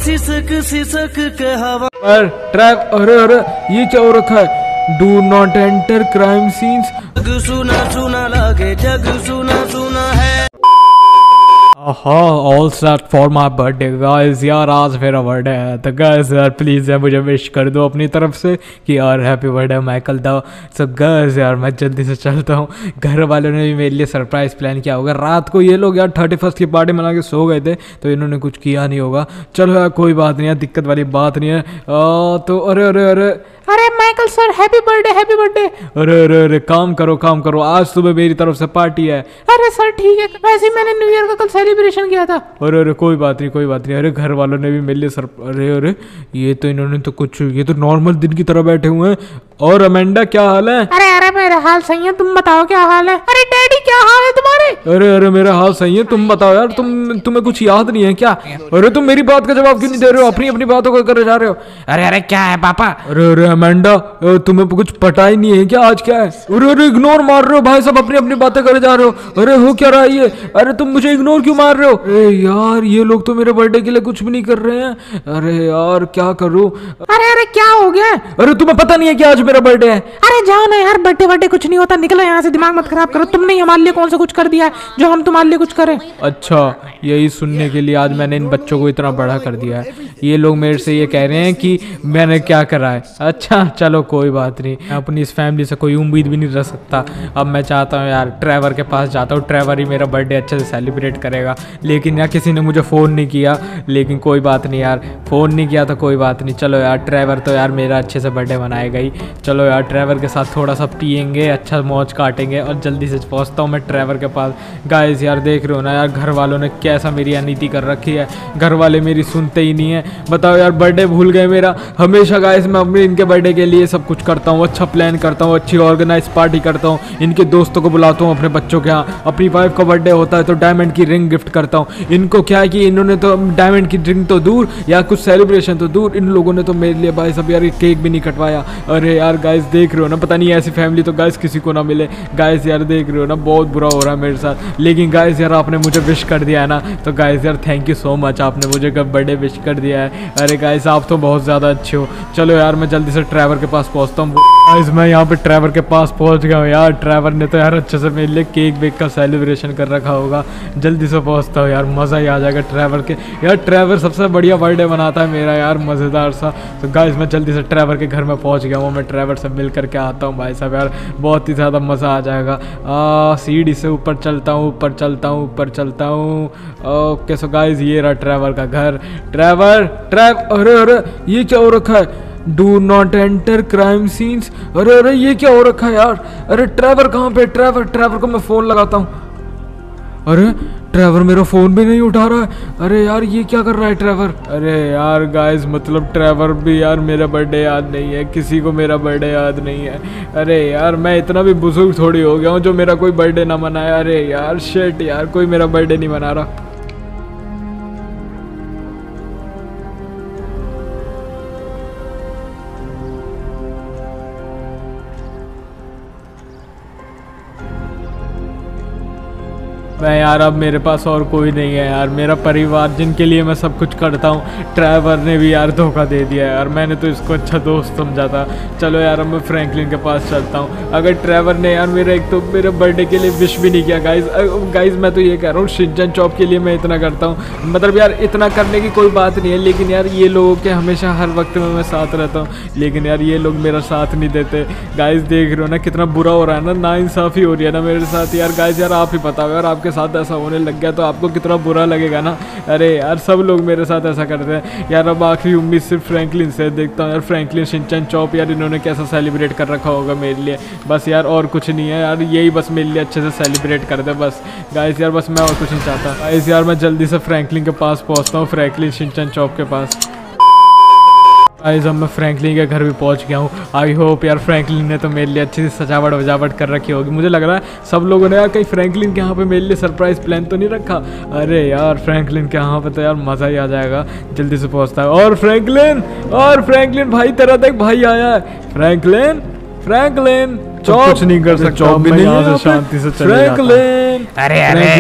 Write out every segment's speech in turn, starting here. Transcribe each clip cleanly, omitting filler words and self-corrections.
सिसक सिसक के हवा। ट्रैक, अरे अरे ये क्या हो रखा है? Do not enter crime scenes. जग सुना सुना लगे, जग सुना सुना है। All set for my birthday guys. यार आज मेरा बर्थडे है तो गाइस यार प्लीज़ यार मुझे विश कर दो अपनी तरफ से कि यार हैप्पी बर्थडे माइकल दा। सब गाइस यार मैं जल्दी से चलता हूँ। घर वालों ने भी मेरे लिए सरप्राइज़ प्लान किया होगा। रात को ये लोग यार 31st की पार्टी मना के सो गए थे तो इन्होंने कुछ किया नहीं होगा। चलो यार कोई बात नहीं है, दिक्कत वाली बात नहीं है। तो अरे अरे अरे अरे Michael sir happy birthday happy birthday. अरे अरे अरे काम करो, आज सुबह मेरी तरफ से पार्टी है। अरे सर ठीक है, वैसे ही मैंने न्यू ईयर का कल सेलिब्रेशन किया था। अरे अरे कोई बात नहीं। अरे घर वालों ने भी मेरे लिए अरे अरे ये तो इन्होंने तो कुछ, ये तो नॉर्मल दिन की तरह बैठे हुए हैं। और अमेंडा क्या हाल है? अरे अरे मेरा हाल सही है, तुम बताओ क्या हाल है? अरे डैडी क्या हाल है तुम्हारे? अरे अरे मेरा हाल सही है, तुम बताओ यार। तुम्हें कुछ याद नहीं है क्या? अरे तुम मेरी बात का जवाब क्यों नहीं दे रहे हो? अपनी बातों को करे जा रहे हो। अरे अरे क्या है पापा? अरे अरे अमेंडा तुम्हें कुछ पता ही नहीं है क्या? आज क्या है? अरे अरे इग्नोर मार रहे हो भाई, सब अपनी बातें करे जा रहे हो। अरे हो क्या रहा है ये? अरे तुम मुझे इग्नोर क्यों मार रहे हो? अरे यार ये लोग तो मेरे बर्थडे के लिए कुछ भी नहीं कर रहे हैं। अरे यार क्या करूं? अरे अरे क्या हो गया? अरे तुम्हें पता नहीं है कि आज मेरा बर्थडे है? अरे जाओ ना यार, बर्थडे कुछ नहीं होता, निकलो यहाँ से, दिमाग मत खराब करो। तुमने हमारे लिए कौन सा कुछ कर दिया है जो हम तुम्हारे लिए कुछ करें? अच्छा यही सुनने के लिए आज मैंने इन बच्चों को इतना बड़ा कर दिया है। ये लोग मेरे से ये कह रहे हैं कि मैंने क्या करा है। अच्छा चलो कोई बात नहीं, अपनी इस फैमिली से कोई उम्मीद भी नहीं रख सकता। अब मैं चाहता हूँ यार ट्रेवर के पास जाता हूँ, ट्रेवर ही मेरा बर्थडे अच्छे से सेलिब्रेट करेगा। लेकिन यार किसी ने मुझे फ़ोन नहीं किया, लेकिन कोई बात नहीं यार, फ़ोन नहीं किया तो कोई बात नहीं। चलो यार ट्रेवर तो यार मेरा अच्छे से बर्थडे मनाएगा ही। चलो यार ट्रेवर के साथ थोड़ा सा पियेंगे, अच्छा मौज काटेंगे और जल्दी से पहुँचता हूँ मैं ट्रेवर के पास। गाइस यार देख रहे हो ना यार, घर वालों ने कैसा मेरी अनीति कर रखी है। घर वाले मेरी सुनते ही नहीं है। बताओ यार बर्थडे भूल गए मेरा। हमेशा गाइस मैं अपने इनके बर्थडे के लिए सब कुछ करता हूँ, अच्छा प्लान करता हूँ, अच्छी ऑर्गेनाइज पार्टी करता हूँ, इनके दोस्तों को बुलाता हूँ अपने बच्चों के यहाँ। अपनी वाइफ का बर्थडे होता है तो डायमंड की रिंग गिफ्ट करता हूँ। इनको क्या है कि इन्होंने तो डायमंड की रिंग तो दूर या कुछ सेलिब्रेशन तो दूर, इन लोगों ने तो मेरे लिए भाई सब यार केक भी नहीं कटवाया। अरे यार गाइस देख रहे हो ना, पता नहीं ऐसी फैमिली तो गाइस किसी को ना मिले। गाइस यार देख रहे हो ना, बहुत बुरा हो रहा है मेरे साथ। लेकिन गाइस यार आपने मुझे विश कर दिया है ना, तो गाइस यार थैंक यू सो मच, आपने मुझे कब बर्थडे विश कर दिया है। अरे गाइस आप तो बहुत ज़्यादा अच्छे हो। चलो यार मैं जल्दी से ट्रेवर के पास पहुँचता हूँ। गाइस मैं यहाँ पे ट्रेवर के पास पहुँच गया हूँ। यार ट्रेवर ने तो यार अच्छे से मेरे लिए केक वेक का सेलिब्रेशन कर रखा होगा। जल्दी से पहुँचता हूँ यार, मज़ा ही आ जाएगा ट्रेवर के। यार ट्रेवर सबसे बढ़िया बर्थडे मनाता है मेरा यार, मज़ेदार सा। तो गाइस मैं जल्दी से ट्रेवर के घर में पहुँच गया हूँ। मैं ट्रेवर से मिल करके आता हूँ भाई साहब, यार बहुत ही ज़्यादा मज़ा आ जाएगा। सीढ़ी से ऊपर चलता हूँ। ओके सो गाइस ये रहा ट्रेवर का घर। ट्रेवर अरे अरे ये क्या हो रखा है? Do not enter crime scenes. अरे अरे ये क्या हो रखा है यार? अरे ट्रेवर कहाँ पे? ट्रेवर को मैं फ़ोन लगाता हूँ। अरे ट्रेवर मेरा फ़ोन भी नहीं उठा रहा है। अरे यार ये क्या कर रहा है ट्रेवर? अरे यार गाइस मतलब ट्रेवर भी यार मेरा बर्थडे याद नहीं है, किसी को मेरा बर्थडे याद नहीं है। अरे यार मैं इतना भी बुजुर्ग थोड़ी हो गया हूँ जो मेरा कोई बर्थडे ना मनाए। अरे यार शिट यार, कोई मेरा बर्थडे नहीं मना रहा। मैं यार अब मेरे पास और कोई नहीं है यार, मेरा परिवार जिनके लिए मैं सब कुछ करता हूँ। ट्रेवर ने भी यार धोखा दे दिया यार, मैंने तो इसको अच्छा दोस्त समझा था। चलो यार अब मैं फ्रैंकलिन के पास चलता हूँ। अगर ट्रेवर ने यार मेरे एक तो मेरे बर्थडे के लिए विश भी नहीं किया। गाइस मैं तो ये कह रहा हूँ शिनचैन चॉप के लिए मैं इतना करता हूँ, मतलब यार इतना करने की कोई बात नहीं है। लेकिन यार ये लोगों के हमेशा हर वक्त में मैं साथ रहता हूँ, लेकिन यार ये लोग मेरा साथ नहीं देते। गाइस देख रहे हो ना कितना बुरा हो रहा है ना, नाइंसाफ़ी हो रही है ना मेरे साथ यार। गाइस यार आप ही बताओ यार, आपके साथ ऐसा होने लग गया तो आपको कितना बुरा लगेगा ना। अरे यार सब लोग मेरे साथ ऐसा करते हैं यार। अब आखिरी उम्मीद सिर्फ फ्रैंकलिन से, देखता हूँ यार फ्रैंकलिन शिनचैन चॉप यार इन्होंने कैसा सेलिब्रेट कर रखा होगा मेरे लिए। बस यार और कुछ नहीं है यार, यही बस मेरे लिए अच्छे से सेलिब्रेट कर दे बस। गाइस यार बस मैं और कुछ नहीं चाहता। गाइस यार मैं जल्दी से फ्रैंकलिन के पास पहुँचता हूँ, फ्रैंकलिन शिनचैन चॉप के पास। गाइस अब मैं फ्रैंकलिन के घर भी पहुंच गया हूँ। आई होप यार फ्रैंकलिन ने तो मेरे लिए अच्छी सी सजावट वजावट कर रखी होगी। मुझे लग रहा है सब लोगों ने यार कहीं फ्रैंकलिन के यहाँ पे मेरे लिए सरप्राइज़ प्लान तो नहीं रखा। अरे यार फ्रैंकलिन के यहाँ पे तो यार मज़ा ही आ जाएगा। जल्दी से पहुँचता है। और फ्रैंकलिन भाई तेरा देख भाई आया है। फ्रैंकलिन कुछ नहीं कर सकता, मैं यहाँ से शांति से चले जाता हूँ। अरे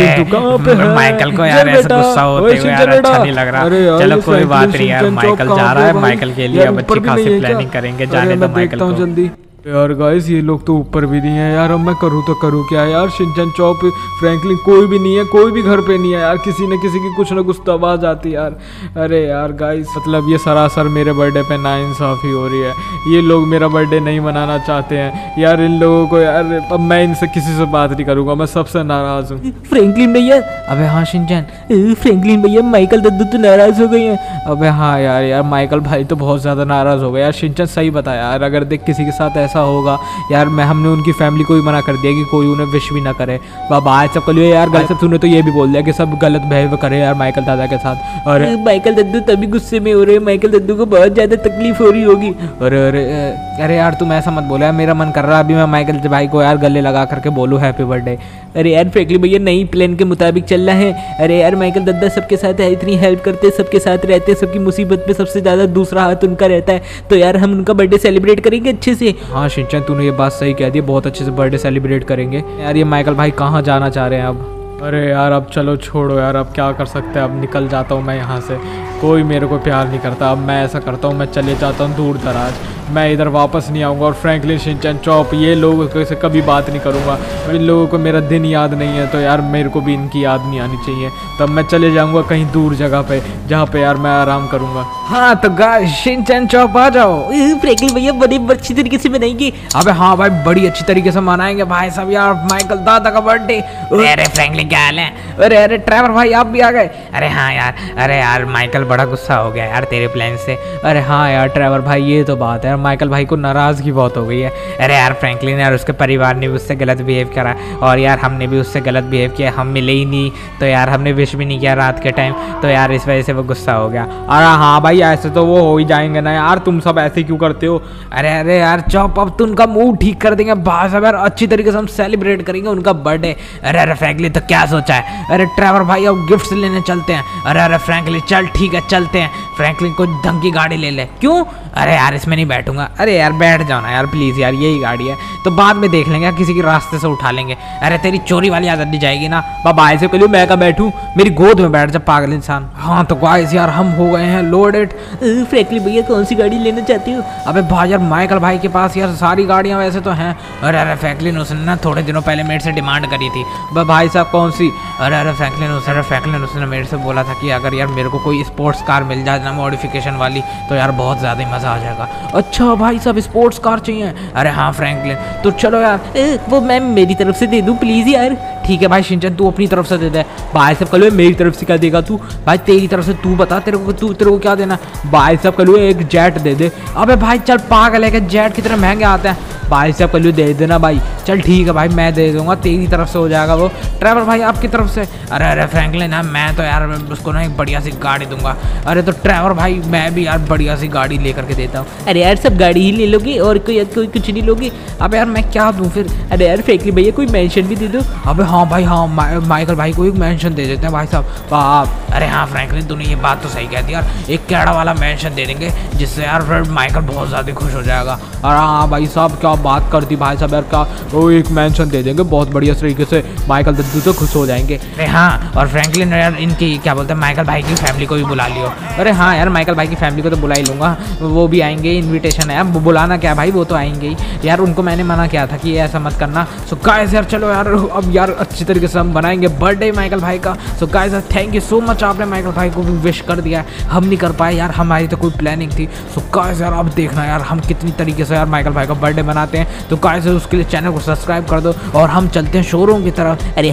अरे माइकल को यार ऐसा गुस्सा होते हुए यार अच्छा नहीं लग रहा। चलो कोई बात नहीं यार, माइकल जा रहा है, माइकल के लिए अब अच्छी खासी प्लानिंग करेंगे, जाने दो माइकल को जल्दी। यार गाइस ये लोग तो ऊपर भी नहीं है यार, अब मैं करूँ तो करूँ क्या यार। शिनचैन, चॉप, फ्रैंकलिन कोई भी नहीं है, कोई भी घर पे नहीं है यार। किसी न किसी की कुछ ना कुछ तो आवाज़ आती है यार। अरे यार गाइस मतलब ये सरासर मेरे बर्थडे पे नाइंसाफ़ी हो रही है। ये लोग मेरा बर्थडे नहीं मनाना चाहते हैं यार। इन लोगों को यार अब मैं इनसे किसी से बात नहीं करूँगा, मैं सबसे नाराज़ हूँ। फ्रैंकलिन भैया, अबे हाँ शिनचैन, फ्रैंकलिन भैया माइकल दद्दू तो नाराज़ हो गए हैं। अबे हाँ यार माइकल भाई तो बहुत ज़्यादा नाराज़ हो गए यार। शिनचैन सही बताया यार, अगर देख किसी के साथ ऐसा होगा यार, हमने उनकी फैमिली को भी मना कर दिया कि कोई उन्हें विश भी ना करे। बाबा आज सब कल यार गलत सब सुने तो ये भी बोल दिया कि सब गलत बिहेव करे यार माइकल दादा के साथ। और माइकल दद्दू तभी गुस्से में हो रहे हैं, माइकल दद्दू को बहुत ज़्यादा तकलीफ हो रही होगी। अरे अरे अरे यार तुम ऐसा मत बोलो यार, मेरा मन कर रहा है अभी मैं माइकल भाई को यार गले लगा करके बोलूँ हैप्पी बर्थडे। अरे यार फ्रैंकलिन भैया नई प्लान के मुताबिक चल रहा है। अरे यार माइकल दद्दा सबके साथ है, इतनी हेल्प करते हैं, सबके साथ रहते हैं, सबकी मुसीबत में सबसे ज़्यादा दूसरा हाथ उनका रहता है। तो यार हम उनका बर्थडे सेलिब्रेट करेंगे अच्छे से। हाँ शिनचैन तूने ये बात सही कह दी, बहुत अच्छे से बर्थडे सेलिब्रेट करेंगे यार। ये माइकल भाई कहाँ जाना चाह रहे हैं अब? अरे यार अब चलो छोड़ो यार, अब क्या कर सकते हैं, अब निकल जाता हूँ मैं यहाँ से। कोई मेरे को प्यार नहीं करता, अब मैं ऐसा करता हूँ मैं चले जाता हूँ दूर दराज, मैं इधर वापस नहीं आऊँगा। और फ्रैंकलिन, शिनचैन, चॉप ये लोगों से कभी बात नहीं करूँगा। इन लोगों को मेरा दिन याद नहीं है तो यार मेरे को भी इनकी याद नहीं आनी चाहिए। तब मैं चले जाऊँगा कहीं दूर जगह पे जहाँ पे यार मैं आराम करूँगा। हाँ तो गाइस शिनचैन चॉप आ जाओ, फ्रैंकलिन भैया बड़ी अच्छी तरीके से मनाएंगे। अबे हाँ भाई बड़ी अच्छी तरीके से मनाएंगे भाई सब यार, माइकल दादा का बर्थडे। अरे फ्रैंकलिन क्या हाल है? अरे ट्रैवर भाई आप भी आ गए? अरे हाँ यार, अरे यार माइकल बड़ा गुस्सा हो गया यार तेरे प्लान से। अरे हाँ यार ट्रैवर भाई ये तो बात है यार, माइकल भाई को नाराज़गी बहुत हो गई है। अरे यार फ्रैंकलिन यार उसके परिवार ने भी उससे गलत बिहेव करा और यार हमने भी उससे गलत बिहेव किया, हम मिले ही नहीं तो यार हमने विश भी नहीं किया रात के टाइम, तो यार इस वजह से वो गुस्सा हो गया। अरे हाँ भाई ऐसे तो वो हो ही जाएंगे ना यार, तुम सब ऐसे क्यों करते हो? अरे यार चॉप अब तो उनका मूड ठीक कर देंगे भाई साहब यार, अच्छी तरीके से हम सेलिब्रेट करेंगे उनका बर्थडे। अरे फ्रैंकलिन तो क्या सोचा है? अरे ट्रैवर भाई अब गिफ्ट्स लेने चलते हैं। अरे फ्रैंकलिन चल ठीक है चलते हैं। फ्रैंकलिन को ढंग की गाड़ी ले ले। क्यों? अरे यार इसमें नहीं बैठूंगा। अरे यार बैठ जाओ ना यार प्लीज़ यार, यही गाड़ी है तो बाद में देख लेंगे, किसी के रास्ते से उठा लेंगे। अरे तेरी चोरी वाली आदत नहीं जाएगी ना बाबा, ऐसे के लिए मैं का बैठूं, मेरी गोद में बैठ जा पागल इंसान। हाँ तो गाइस यार हम हो गए हैं लोडेड। फ्रैंकलिन भैया कौन सी गाड़ी लेना चाहती हो? अबे भाई यार माइकल भाई के पास यार सारी गाड़ियाँ वैसे तो हैं। अरे फ्रैंकलिन उसने ना थोड़े दिनों पहले मेरे से डिमांड करी थी। भाई साहब कौन सी? अरे फ्रैंकलिन उसने मेरे से बोला था कि अगर यार मेरे को कोई स्पोर्ट्स कार मिल जाए ना मॉडिफिकेशन वाली तो यार बहुत ज़्यादा ही मज़ा आ जाएगा। अच्छा भाई साहब स्पोर्ट्स कार चाहिए? अरे हाँ फ्रैंकलिन तो चलो यार वो मैं मेरी तरफ से दे दूँ प्लीज़ यार। ठीक है भाई शिनचैन तू अपनी तरफ से दे दे। भाई साहब कल मेरी तरफ से क्या देगा तू? भाई तेरी तरफ से तू बता तेरे को क्या देना? भाई साहब कल एक जेट दे दे। अबे भाई चल पागल है क्या, जेट कितने महंगे आते हैं। भाई साहब कल दे देना भाई, चल ठीक है भाई मैं दे दूंगा, तेरी तरफ से हो जाएगा वो। ड्राइवर भाई आपकी तरफ से? अरे फ्रैंकलिन ना मैं तो यार उसको ना एक बढ़िया सी गाड़ी दूंगा। अरे तो ड्राइवर भाई मैं भी यार बढ़िया सी गाड़ी लेकर के देता हूँ। अरे यार सब गाड़ी ही ले लोगे और कोई कुछ नहीं लोगे? अब यार मैं क्या दूँ फिर? अरे यार फ्रैंकलिन भैया कोई मेंशन भी दे दो। अबे हाँ भाई हाँ माइकल भाई को एक मेंशन दे देते हैं भाई साहब आप। अरे हाँ फ्रैंकलिन तूने ये बात तो सही कह दी यार, एक कैड़ा वाला मेंशन दे देंगे जिससे यार फिर माइकल बहुत ज़्यादा खुश हो जाएगा। अरे हाँ भाई साहब क्या बात कर दी भाई साहब यार, का वो एक मेंशन दे देंगे बहुत बढ़िया तरीके से, माइकल दद्दू तो खुश हो जाएंगे। अरे हाँ और फ्रैंकलिन यार इनकी क्या बोलते हैं माइकल भाई की फैमिली को भी बुला लियो। अरे हाँ यार माइकल भाई की फैमिली को तो बुला ही लूँगा, वो भी आएंगे, इन्विटेशन है। अब बुलाना क्या भाई, वो तो आएंगे ही यार, उनको मैंने मना किया था कि ये ऐसा मत करना। सो गाइस यार चलो यार अब यार अच्छी तरीके से हम बनाएंगे बर्थडे माइकल भाई का। सो गाइस यार थैंक यू सो मच, आपने माइकल भाई को भी विश कर दिया है, हम नहीं कर पाए यार, हमारी तो कोई प्लानिंग थी। सो गाइस यार अब देखना यार हम कितनी तरीके से यार माइकल भाई का बर्थडे बनाते हैं। तो गाइस उसके लिए चैनल को सब्सक्राइब कर दो और हम चलते हैं शोरूम की तरफ। अरे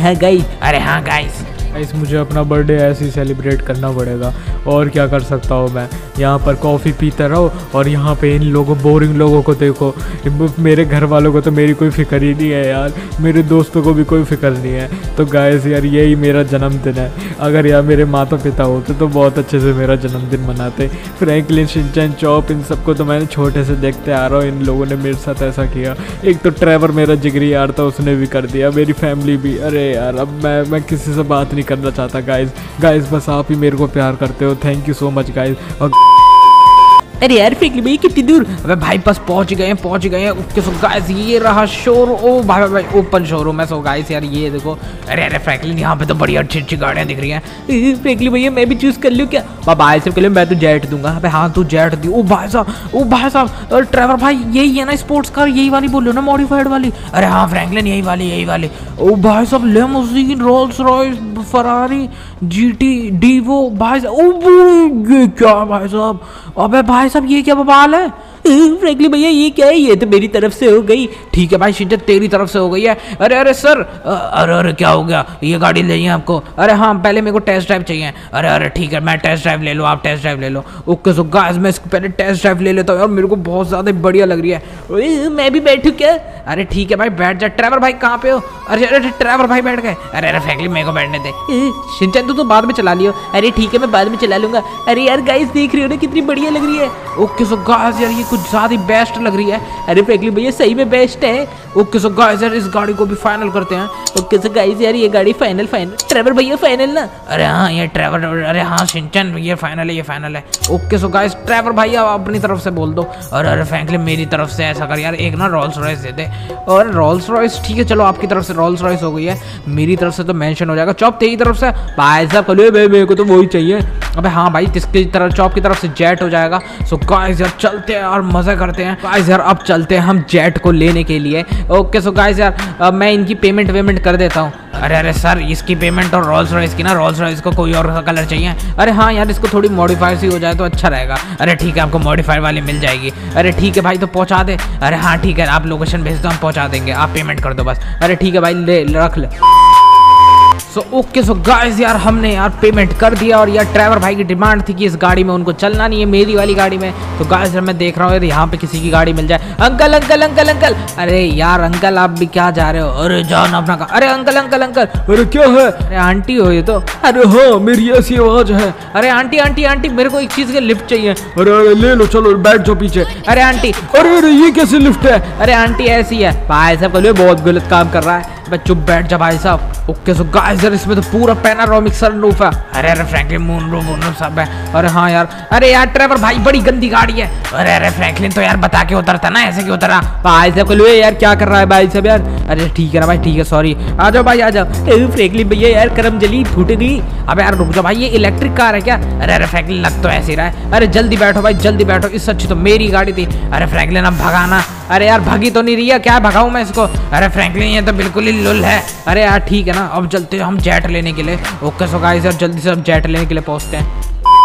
हाँ गाइस मुझे अपना बर्थडे ऐसे ही सेलिब्रेट करना पड़ेगा, और क्या कर सकता हूँ मैं। यहाँ पर कॉफ़ी पीता रहो और यहाँ पे इन लोगों बोरिंग लोगों को देखो। मेरे घर वालों को तो मेरी कोई फिक्र ही नहीं है यार, मेरे दोस्तों को भी कोई फिक्र नहीं है। तो गाइस यार यही मेरा जन्मदिन है, अगर यार मेरे माता पिता होते तो बहुत अच्छे से मेरा जन्मदिन मनाते। फ्रैंकलिन, शिनचैन, चॉप इन सबको तो मैंने छोटे से देखते आ रहा हूँ, इन लोगों ने मेरे साथ ऐसा किया। एक तो ट्रैवर मेरा जिगरी यार था, उसने भी कर दिया, मेरी फैमिली भी। अरे यार अब मैं किसी से बात नहीं करना चाहता गाइस बस आप ही मेरे को प्यार करते हो। Thank you so much guys. और अरे यार फ्रैंकलिन भैया कितनी दूर? अबे भाई बस पहुंच गए हैं। ओके सो गाइस ये रहा शोरूम। ओ भाई ओपन शोरूम है। सो गाइस यार ये देखो। अरे फ्रैंकलिन यहाँ पे तो बड़ी अच्छी गाड़ियाँ दिख रही हैं। फ्रैंकलिन भैया मैं भी चूज कर लूँ क्या? भाई से के लिए मैं तो जेट दूंगा। अबे हाँ तू जेट दी। ओ भाई साहब ड्राइवर भाई यही है ना स्पोर्ट्स कार, यही वाली बोल रहे हो ना मॉडिफाइड वाली? अरे हाँ फ्रैंकलिन यही वाली। ओ भाई साहब limousine, Rolls Royce, Ferrari, GT, Divo. भाई साहब ये क्या भाई साहब? अबे भाई साहब ये क्या बवाल है? फ्रैंकलिन भैया ये क्या है? ये तो मेरी तरफ से हो गई। ठीक है भाई शिनचैन तेरी तरफ से हो गई है। अरे सर अरे क्या हो गया? ये गाड़ी चाहिए आपको? अरे हाँ पहले मेरे को टेस्ट ड्राइव चाहिए। अरे ठीक है मैं टेस्ट ड्राइव ले लो, आप टेस्ट ड्राइव ले लो। ओके सो गाइस मैं इसको पहले टेस्ट ड्राइव ले लेता हूँ यार, मेरे को बहुत ज़्यादा बढ़िया लग रही है। मैं भी बैठूँ क्या? अरे ठीक है भाई बैठ जा। ड्राइवर भाई कहाँ पे हो? अरे ड्राइवर भाई बैठ गए। अरे फ्रैंकलिन मेरे को बैठने दे। शिनचैन तू तो बाद में चला लियो। अरे ठीक है मैं बाद में चला लूंगा। अरे यार गाइस देख रही हो ना कितनी बढ़िया लग रही है। ओके सो गाइस यार ये कुछ ज़्यादा ही बेस्ट लग रही है। अरे फ्रैंकलिन भैया सही में बेस्ट है। ओके सो गाइस यार इस गाड़ी को भी फाइनल करते हैं। ओके सो गाइस यार ये गाड़ी फाइनल ड्राइवर भैया फाइनल ना? अरे हाँ ये ड्राइवर, अरे हाँ शिनचैन ये फाइनल है। ओके सो गाइस ड्राइवर भैया अपनी तरफ से बोल दो। अरे फ्रैंकलिन मेरी तरफ से ऐसा कर यार एक ना रोल्स रॉयस दे दे। और रोल्स रॉयस ठीक है चलो आपकी तरफ से रोल्स रॉयस हो गई है, मेरी तरफ से तो मेंशन हो जाएगा। चॉप तेरी तरफ से? भाई साहब कल मेरे को तो वही चाहिए। अबे हाँ भाई किसकी तरफ? चॉप की तरफ से जेट हो जाएगा। सो गाइस यार चलते हैं और मजा करते हैं। गाइस यार अब चलते हैं हम जेट को लेने के लिए। ओके सो गाइस यार मैं इनकी पेमेंट कर देता हूँ। अरे सर इसकी पेमेंट और रोल्स रॉयस की ना, रोल्स रॉयस को कोई और कलर चाहिए। अरे हाँ यार इसको थोड़ी मॉडिफाई सी हो जाए तो अच्छा रहेगा। अरे ठीक है आपको मॉडिफाइड वाली मिल जाएगी। अरे ठीक है भाई तो पहुँचा दे। अरे हाँ ठीक है आप लोकेशन भेज दो हम पहुँचा देंगे, आप पेमेंट कर दो बस। अरे ठीक है भाई ले रख ले। ओके सो गाइस यार हमने यार पेमेंट कर दिया और यार ड्राइवर भाई की डिमांड थी कि इस गाड़ी में उनको चलना नहीं है, मेरी वाली गाड़ी में। तो गाइस यार मैं देख रहा हूँ यार यहाँ पे किसी की गाड़ी मिल जाए। अंकल। अरे यार अंकल आप भी क्या जा रहे हो? अरे जान अपना का। अरे अंकल। अरे क्या है? अरे आंटी हो ये तो? अरे हाँ मेरी ऐसी आवाज है। अरे आंटी मेरे को एक चीज का लिफ्ट चाहिए। अरे ले लो चलो बैठ जाओ पीछे। अरे आंटी। अरे ये कैसे लिफ्ट है? अरे आंटी ऐसी है। भाई साहब कल बहुत गलत काम कर रहा है। चुप बैठ जा भाई साहब। ओके सो गाइस यार इसमें तो पूरा पैनारोमिक सनरूफ है। अरे फ्रैंकलिन मूनरूफ सब है। अरे हाँ यार। अरे यार ड्राइवर भाई बड़ी गंदी गाड़ी है। अरे फ्रैंकलिन तो यार बता के उतरता ना, ऐसे क्यों उतरा? भाई साहब कल यार क्या कर रहा है भाई साहब यार? अरे ठीक है ना भाई ठीक है सॉरी। आ जाओ भाई आ जाओ। फ्रैंकलिन भैया यार करम जली फूट गई। अबे यार रुक जाओ भाई ये इलेक्ट्रिक कार है क्या? अरे फ्रैंकलिन लग तो ऐसे ही रहा है। अरे जल्दी बैठो भाई जल्दी बैठो, इससे अच्छी तो मेरी गाड़ी थी। अरे फ्रैंकलिन अब भगाना। अरे यार भगी तो नहीं रही है, क्या भगाऊं मैं इसको? अरे फ्रैंकलिन ये तो बिल्कुल ही लुल है। अरे यार ठीक है ना अब चलते हैं हम जेट लेने के लिए। ओके सो गाइस यार जल्दी से हम जेट लेने के लिए पहुंचते हैं।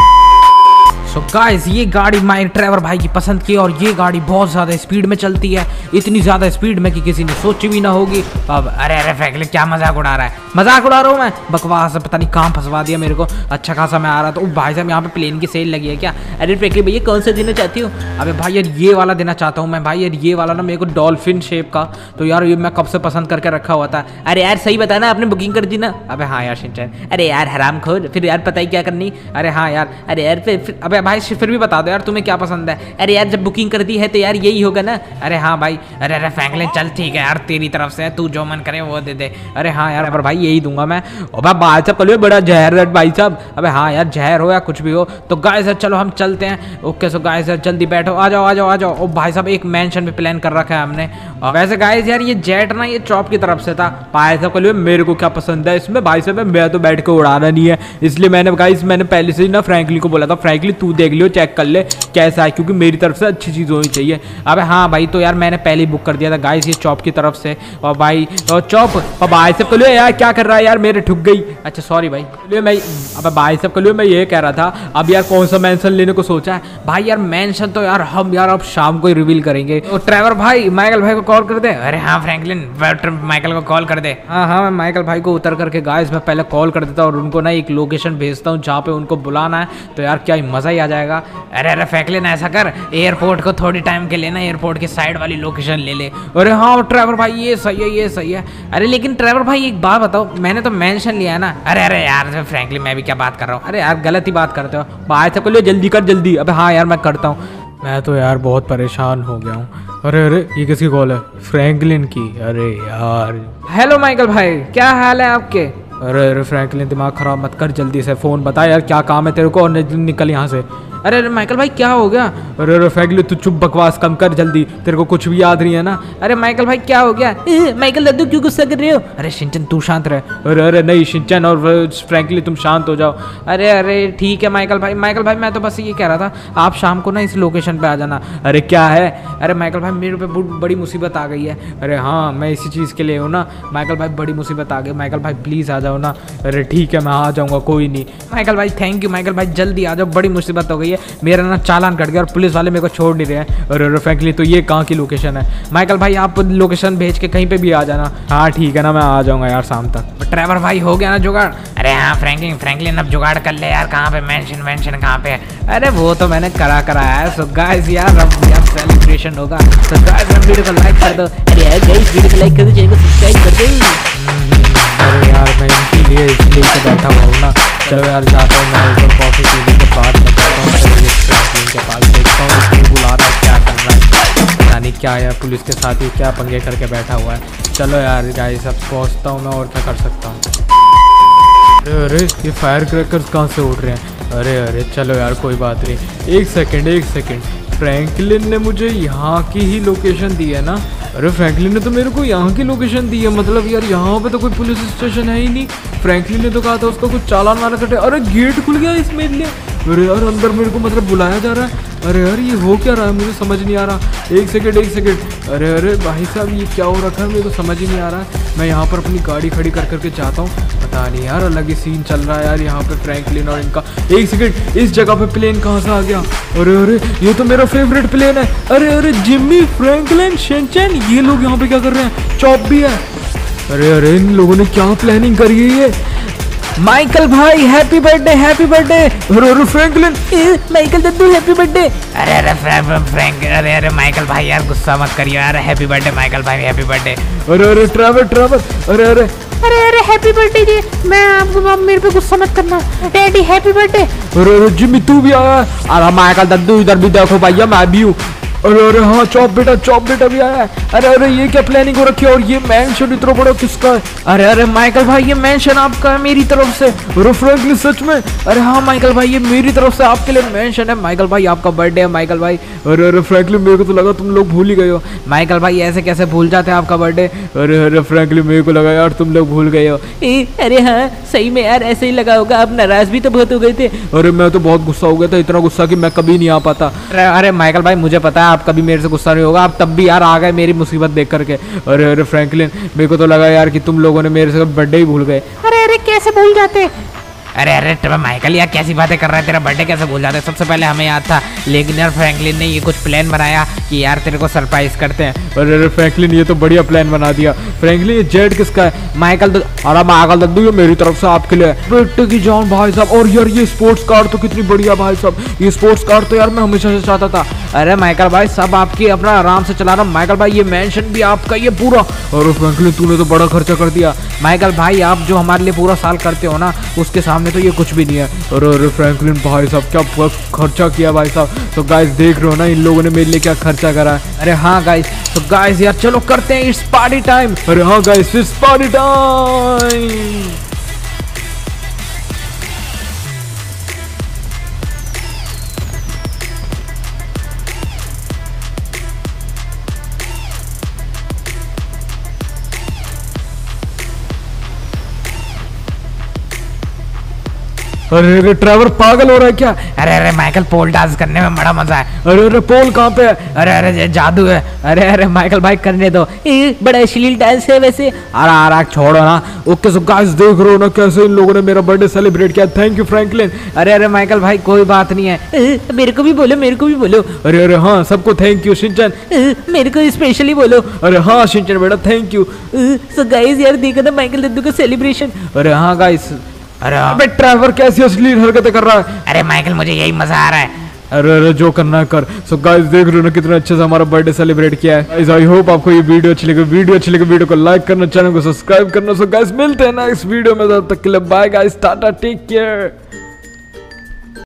सो गाइस ये गाड़ी माय ड्राइवर भाई की पसंद की और ये गाड़ी बहुत ज़्यादा स्पीड में चलती है, इतनी ज़्यादा स्पीड में कि किसी ने सोची भी ना होगी। अब अरे फ्रैंकलिन क्या मजाक उड़ा रहा है? मजाक उड़ा रहा हूँ मैं? बकवास है, पता नहीं कहाँ फंसवा दिया मेरे को। अच्छा खासा मैं आ रहा था। ओ भाई साहब यहाँ पे प्लेन की सेल लगी है क्या? अरे फ्रैंकलिन भैया कौन सा देना चाहती हो? अबे भाई यार ये वाला देना चाहता हूँ मैं भाई यार, ये वाला ना मेरे को डॉल्फिन शेप का। तो यार ये मैं कब से पसंद करके रखा हुआ था। अरे यार सही बताना आपने बुकिंग कर दी ना? अबे हाँ यार शिनचैन। अरे यार हरामखोर, फिर यार पता ही क्या करनी। अरे हाँ यार। अरे यार फिर अबे भाई फिर भी बता दो यार तुम्हें क्या पसंद है? अरे यार जब बुकिंग कर दी है तो यार यही होगा ना? अरे हाँ भाई। अरे फ्रैंकलिन चल ठीक है यार तेरी तरफ से तू जो मन करे वो दे दे। अरे हाँ यार पर भाई यही दूंगा मैं। अबे भाई साहब कल बड़ा जहर है भाई साहब। अबे हाँ यार जहर हो या कुछ भी हो। तो गाइस चलो हम चलते हैं। ओके सो गाइस जल्दी बैठो, आ जाओ। ओ भाई साहब एक मेंशन भी प्लान कर रखा है हमने। और वैसे गाइस यार ये जेट ना ये चॉप की तरफ से था। भाई साहब कल मेरे को क्या पसंद है इसमें भाई साहब, मैं तो बैठ के उड़ाना नहीं है, इसलिए मैंने पहले से ही ना फ्रैंकलिन को बोला था फ्रैंकलिन तू देख लियो चेक कर ले कैसा है, क्योंकि मेरी तरफ से अच्छी चीज़ होनी चाहिए। अबे हाँ भाई तो यार मैंने पहले ही बुक कर दिया था गाइस ये चॉप की तरफ से। और भाई चॉप और भाई साहब कल यार क्या कर रहा है यार? मेरे ठुक गई। अच्छा सॉरी भाई। मैं अब भाई साहब कल मैं ये कह रहा था अब यार कौन सा मेंशन लेने को सोचा है? भाई यार मेंशन तो यार हम यार अब शाम को ही रिवील करेंगे। तो ड्राइवर भाई माइकल भाई को कॉल कर दे। अरे हाँ फ्रैंकलिन माइकल को कॉल कर दे। हाँ मैं माइकल भाई को उतर करके गाइस मैं पहले कॉल कर देता हूँ और उनको ना एक लोकेशन भेजता हूँ जहाँ पे उनको बुलाना है। तो यार क्या मज़ा ही आ जाएगा। अरे फ्रैंकलिन ऐसा कर एयरपोर्ट को थोड़ी टाइम के लिए ना एयरपोर्ट के साइड वाली लोकेशन ले ले। अरे हाँ ड्राइवर भाई ये सही है। अरे लेकिन ड्राइवर भाई एक बात बताओ, मैंने तो मेंशन लिया है ना? अरे यार फ्रैंकलिन मैं भी क्या बात कर रहा हूँ? अरे यार गलत ही बात करते हो। भाई साहब को जल्दी कर जल्दी। अबे हाँ यार मैं करता हूँ। मैं तो यार बहुत परेशान हो गया हूँ। अरे ये किसकी कॉल है? फ्रैंकलिन की। अरे यार हेलो माइकल भाई क्या हाल है आपके? अरे अरे फ्रैंकलिन दिमाग खराब मत कर, जल्दी से फ़ोन बता यार क्या काम है तेरे को और निकल यहाँ से। अरे अरे माइकल भाई क्या हो गया? अरे अरे फ्रैंकलिन तू चुप, बकवास कम कर जल्दी, तेरे को कुछ भी याद नहीं है ना। अरे माइकल भाई क्या हो गया? माइकल दादू क्यों गुस्सा कर रहे हो? अरे शिनचैन तू शांत रहे। अरे अरे नहीं शिनचैन और फ्रैंकलिन तुम शांत हो जाओ। अरे अरे ठीक है माइकल भाई। माइकल भाई मैं तो बस ये कह रहा था आप शाम को ना इस लोकेशन पे आ जाना। अरे क्या है? अरे माइकल भाई मेरे पे बड़ी मुसीबत आ गई है। अरे हाँ मैं इसी चीज़ के लिए हूँ ना। माइकल भाई बड़ी मुसीबत आ गई, माइकल भाई प्लीज़ आ जाओ ना। अरे ठीक है मैं आ जाऊँगा, कोई नहीं। माइकल भाई थैंक यू। माइकल भाई जल्दी आ जाओ, बड़ी मुसीबत हो गई है, मेरा ना चालान कट गया और पुलिस वाले मेरे को छोड़ नहीं रहे हैं। अरे फ्रैंकलिन तो ये कहाँ की लोकेशन है? माइकल भाई आप लोकेशन भेज के कहीं पे भी आ जाना। हाँ ठीक है ना, मैं आ जाऊँगा यार शाम तक। ड्राइवर भाई हो गया ना जुगाड़? अरे हाँ फ्रैंकलिन अब जुगाड़ कर ले यार, कहाँ पे मेंशन कहाँ पे है? अरे वो तो मैंने कराया है। सो गाइस यार अब सेलिब्रेशन होगा। तो गाइस वीडियो को लाइक कर दो। अरे यार गाइस वीडियो को लाइक कर दो, चैनल को सब्सक्राइब कर दो। अरे यार मैं इनके लिए इसलिए तो बैठा हुआ हूँ ना। चलो यार जाता हूँ मैं ऊपर कॉफ़ी पीने के बाद में जाता हूँ फ्रैंकलिन के पास, देखता हूँ उसको बुला रहा है क्या कर रहा है, यानी क्या है पुलिस के साथ ही क्या पंगे करके बैठा हुआ है। चलो यार गाइस अब पहुँचता हूँ मैं, और क्या कर सकता हूँ। अरे अरे ये फायर क्रैकर्स कहाँ से उड़ रहे हैं? अरे अरे चलो यार कोई बात नहीं। एक सेकंड फ्रैंकलिन ने मुझे यहाँ की ही लोकेशन दी है ना। अरे फ्रैंकलिन ने तो मेरे को यहाँ की लोकेशन दी है, मतलब यार यहाँ पे तो कोई पुलिस स्टेशन है ही नहीं। फ्रैंकलिन ने तो कहा था उसका कुछ चालान वाला कटे। अरे गेट खुल गया इस मेरे लिए। अरे यार अंदर मेरे को मतलब बुलाया जा रहा है। अरे यार ये हो क्या रहा है मुझे समझ नहीं आ रहा। एक सेकंड। अरे अरे भाई साहब ये क्या हो रखा है मेरे को समझ ही नहीं आ रहा है। मैं यहाँ पर अपनी गाड़ी खड़ी कर करके चाहता हूँ, पता नहीं यार अलग ही सीन चल रहा है यार यहाँ पे फ्रैंकलिन और इनका। एक सेकंड, इस जगह पे प्लेन कहाँ से आ गया? अरे अरे ये तो मेरा फेवरेट प्लेन है। अरे अरे जिम्मी, फ्रैंकलिन, शिनचैन ये लोग यहाँ पे क्या कर रहे हैं? चॉप भी है। अरे अरे इन लोगों ने क्या प्लानिंग करी है ये? माइकल भाई हैप्पी बर्थडे हैप्पी बर्थडे। अरे फ्रैंकलिन, माइकल दद्दू हैप्पी बर्थडे। अरे अरे माइकल भाई यार गुस्सा मत करिए यार, हैप्पी बर्थडे माइकल भाई, हैप्पी बर्थडे। अरे अरे ट्रैवर, अरे अरे हैप्पी बर्थडे जी। मैं आपको मेरे पे गुस्सा मत करना। Daddy happy birthday. अरे जिम्मी तू भी आया? अरे माइकल दद्दू इधर भी देखो भैया मैं भी हूँ। अरे हाँ चॉप बेटा भी आया है। अरे अरे ये क्या प्लानिंग हो रखी है? और ये मैंशन इतना बड़ा किसका है? अरे माइकल भाई ये मेंशन आपका है मेरी तरफ से। अरे फ्रैंकलिन सच में? अरे हाँ माइकल भाई ये मेरी तरफ से आपके लिए मेंशन है। माइकल भाई आपका बर्थडे है माइकल भाई। अरे फ्रैंकलिन मेरे को तो लगा तुम लोग भूल ही गए हो। माइकल भाई ऐसे कैसे भूल जाते हैं आपका बर्थडे? अरे फ्रैंकलिन मेरे को लगा यार तुम लोग भूल गए हो। अरे हाँ सही में यार ऐसे ही लगा होगा, आप नाराज भी तो बहुत हो गए थे। अरे मैं तो बहुत गुस्सा हो गया था, इतना गुस्सा कि मैं कभी नहीं आ पाता। अरे माइकल भाई मुझे पता है आप कभी मेरे से गुस्सा नहीं होगा, आप तब भी यार आ गए मेरी मुसीबत देख करके। अरे फ्रैंकलिन मेरे को तो लगा यार कि तुम लोगों ने मेरे से बर्थडे ही भूल गए। अरे कैसे भूल जाते? अरे माइकल यार कैसी बातें कर रहा है, तेरा बर्थडे कैसे भूल जाता है? सबसे पहले हमें याद था, लेकिन यार फ्रैंकलिन ने ये कुछ प्लान बनाया कि यार तेरे को सरप्राइज करते हैं। अरे फ्रैंकलिन ये तो बढ़िया प्लान बना दिया। फ्रैंकलिन ये जेट किसका है? माइकल दद्दू ये मेरी तरफ से आपके लिए बेटे की जान भाई साहब। और यार ये स्पोर्ट्स कार तो कितनी बढ़िया भाई साहब, ये स्पोर्ट्स कार तो यार मैं हमेशा से चाहता था। अरे माइकल भाई सब आपकी, अपना आराम से चला रहा हूँ। माइकल भाई ये मेंशन भी आपका ये पूरा। अरे फ्रैंकलिन तूने तो बड़ा खर्चा कर दिया। माइकल भाई आप जो हमारे लिए पूरा साल करते हो ना उसके सामने तो ये कुछ भी नहीं है। अरे फ्रैंकलिन भाई साहब क्या खर्चा किया भाई साहब। तो गाइस देख रहे हो ना इन लोगों ने मेरे लिए क्या खर्चा करा है। अरे हाँ गाइस, तो गाइस यार चलो करते हैं, इट्स पार्टी टाइम। अरे हाँ गाइस इट्स पार्टी टाइम। अरे ट्रैवर पागल हो रहा है क्या? अरे माइकल पोल डांस करने में बड़ा मजा है। अरे पोल कहाँ पे है? अरे जादू है। अरे माइकल भाई करने दो, बड़ा अश्लील डांस है वैसे। अरे छोड़ो ना। ओके सो गाइस देख रहे हो ना कैसे इन लोगों ने मेरा बर्थडे सेलिब्रेट किया। Thank you Franklin. अरे माइकल भाई कोई बात नहीं है, मेरे को भी बोलो। अरे हाँ सबको थैंक यू। शिनचैन मेरे को स्पेशली बोलो। अरे हाँ शिनचैन बेटा थैंक यू। सो गाइस यार देखो ना माइकल दद्दू का सेलिब्रेशन। अरे हाँ गाइस। अरे ट्रैवर कैसी अश्लील हरकतें कर रहा है। अरे माइकल मुझे यही मजा आ रहा है। अरे जो करना है कर। सो गाइस देख रहे हो ना कितना अच्छे से हमारा बर्थडे सेलिब्रेट किया है। गाइस आई होप आपको ये वीडियो अच्छी लगे। वीडियो को लाइक करना, चैनल को सब्सक्राइब करना। सो गाइस मिलते हैं नेक्स्ट वीडियो में, तब तक के लिए bye guys, tata, take care.